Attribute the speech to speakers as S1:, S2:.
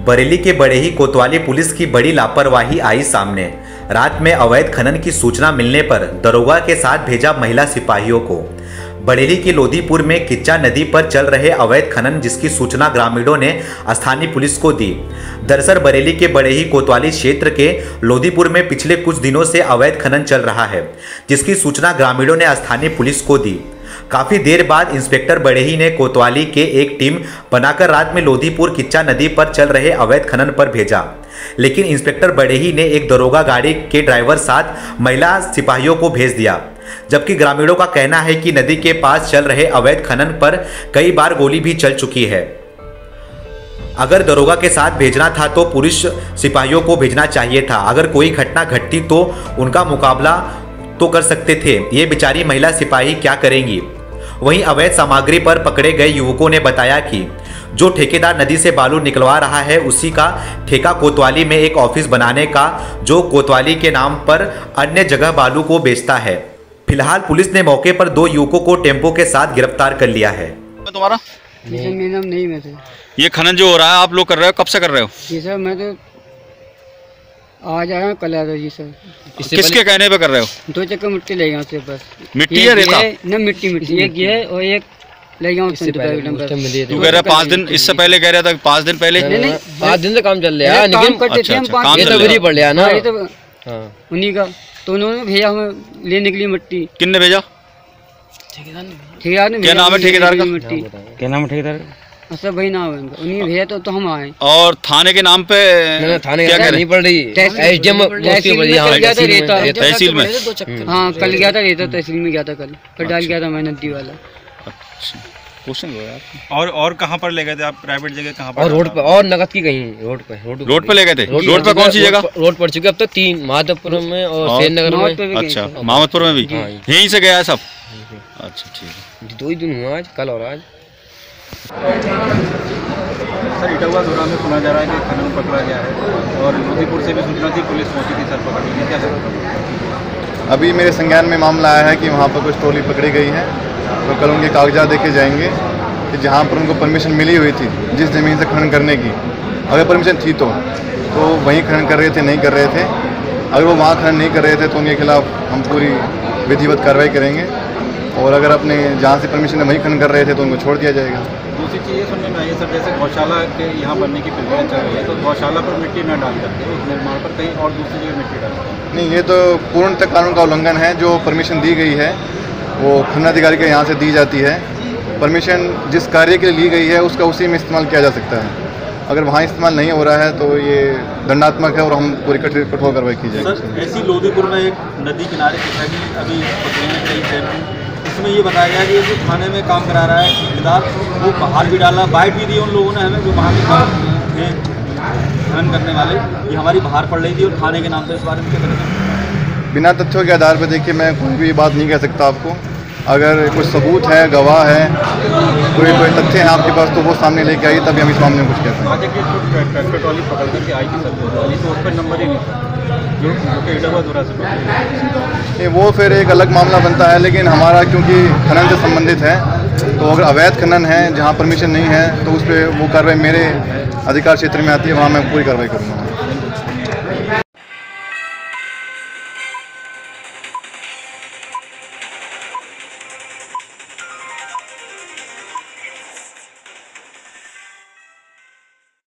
S1: बरेली के बड़ेही कोतवाली पुलिस की बड़ी लापरवाही आई सामने। रात में अवैध खनन की सूचना मिलने पर दरोगा के साथ भेजा महिला सिपाहियों को। बरेली के लोदीपुर में किच्चा नदी पर चल रहे अवैध खनन जिसकी सूचना ग्रामीणों ने स्थानीय पुलिस को दी। दरअसल बरेली के बड़ेही कोतवाली क्षेत्र के लोदीपुर में पिछले कुछ दिनों से अवैध खनन चल रहा है, जिसकी सूचना ग्रामीणों ने स्थानीय पुलिस को दी। काफी देर बाद इंस्पेक्टर बड़ेही ने कोतवाली के एक टीम बनाकर रात में लोदीपुर किच्चा नदी पर चल रहे अवैध खनन पर भेजा, लेकिन इंस्पेक्टर बड़ेही ने एक दरोगा गाड़ी के ड्राइवर साथ महिला सिपाहियों को भेज दिया। जबकि ग्रामीणों का कहना है कि नदी के पास चल रहे अवैध खनन पर कई बार गोली भी चल चुकी है। अगर दरोगा के साथ भेजना था तो पुलिस सिपाहियों को भेजना चाहिए था। अगर कोई घटना घटती तो उनका मुकाबला तो कर सकते थे, ये बेचारी महिला सिपाही क्या करेंगी। वहीं अवैध सामग्री पर पकड़े गए युवकों ने बताया कि जो ठेकेदार नदी से बालू निकलवा रहा है उसी का ठेका कोतवाली में एक ऑफिस बनाने का, जो कोतवाली के नाम पर अन्य जगह बालू को बेचता है। फिलहाल पुलिस ने मौके पर 2 युवकों को टेम्पो के साथ गिरफ्तार कर लिया है।
S2: तुम्हारा
S3: मेरा नहीं मैं थे।
S2: ये खनन जो हो रहा है आप लोग कर रहे हो, कब से कर रहे हो?
S3: जी सर, मैं तो आज आया, कल आया जी सर।
S2: किसके कहने पे कर रहे हो?
S3: 2 चक्कर मिट्टी ले गया उससे, बस
S2: मिट्टी है रेता?
S3: न मिट्टी एक ये है और एक ले गया उससे।
S2: तू कह रहा 5 दिन, इससे पहले कह रहा था 5 दिन पहले।
S3: नहीं
S4: 5 दिन से काम चल रहा है, लेकिन
S3: करते थे हम 5
S4: ये तो बुरी पड़ लिया ना
S3: उन्हीं का। तो उन्होंने भेजा हमें लेने के लिए मिट्टी।
S2: किसने भेजा?
S3: ठेकेदार ने।
S2: क्या नाम है ठेकेदार का?
S3: मिट्टी
S4: क्या नाम है ठेकेदार?
S3: सब वही नाम है उन्हीं भेजा तो हम आए।
S2: और थाने के नाम पे
S4: थाने क्या नहीं पड़ रही, एसडीएम
S2: तहसील में।
S3: हाँ कल गया था, रेता तहसील में गया था कल, फिर डाल गया था मैं नदी वाला।
S5: और कहाँ पर ले गए थे आप? प्राइवेट जगह कहाँ पर?
S4: और रोड पे, और नगद की कहीं रोड पे ले गए थे।
S2: रोड पे कौन सी जगह?
S4: रोड पड़ चुकी है अब तक 3, माधवपुर में और सेनगर में।
S2: अच्छा, मामदपुर में भी यहीं से गया है सब? अच्छा ठीक है।
S4: 2 ही दिन हुआ आज, कल और आज।
S5: सर इटावा दौरा में सुना जा रहा है कि खनन पकड़ा गया है और लोदीपुर से भी सूचना थी, पुलिस पहुंची थी सर पकड़ने के लिए, क्या सर?
S6: अभी मेरे संज्ञान में मामला आया है कि वहाँ पर कुछ टोली पकड़ी गई है, तो कल उनके कागजात देखे जाएंगे कि जहाँ पर उनको परमिशन मिली हुई थी जिस ज़मीन से खनन करने की, अगर परमिशन थी तो वहीं खनन कर रहे थे, नहीं कर रहे थे। अगर वो वहाँ खनन नहीं कर रहे थे तो उनके खिलाफ़ हम पूरी विधिवत कार्रवाई करेंगे, और अगर अपने जहाँ से परमिशन है वहीं खनन कर रहे थे तो उनको छोड़ दिया जाएगा।
S5: दूसरी चीज़ ये सुनने में आई है सर, जैसे गौशाला के यहाँ बनने की प्रक्रिया चल रही है, तो गौशाला पर मिट्टी न डाल करके उस निर्माण पर कहीं और दूसरी जगह मिट्टी डालते?
S6: नहीं, ये तो पूर्णतः कानून का उल्लंघन है। जो परमिशन दी गई है वो खनन अधिकारी के यहाँ से दी जाती है। परमिशन जिस कार्य के लिए ली गई है उसका उसी में इस्तेमाल किया जा सकता है। अगर वहाँ इस्तेमाल नहीं हो रहा है तो ये दंडात्मक है और हम पूरी कठोर कार्रवाई की जाएगी।
S5: सर ऐसी लोदीपुर में एक नदी किनारे अभी इसमें ये बताया गया कि जो थाने में काम करा रहा है ठेकेदार, वो बाहर भी डाला, बाइट भी दी उन लोगों ने हमें, जो वहाँ के काम थे खनन करने वाले, ये हमारी बाहर पड़ रही थी और थाने के नाम पर। इस बारे में क्या करेंगे?
S6: बिना तथ्यों के आधार पर देखिए मैं कोई भी बात नहीं कह सकता आपको। अगर कुछ सबूत है, गवाह है, कोई तथ्य है आपके पास तो वो सामने लेके आइए, तभी हम इस मामले में कुछ कहते हैं।
S5: आज एक ट्रैक्टर ट्रॉली पकड़ करके आई थी सर, तो उस पर नंबर ही नहीं था, जो इटावा दौरा से।
S6: वो फिर एक अलग मामला बनता है, लेकिन हमारा क्योंकि खनन से संबंधित है, तो अगर अवैध खनन है जहाँ परमिशन नहीं है तो उस पर वो कार्रवाई मेरे अधिकार क्षेत्र में आती है, वहाँ मैं पूरी कार्रवाई करूँगा।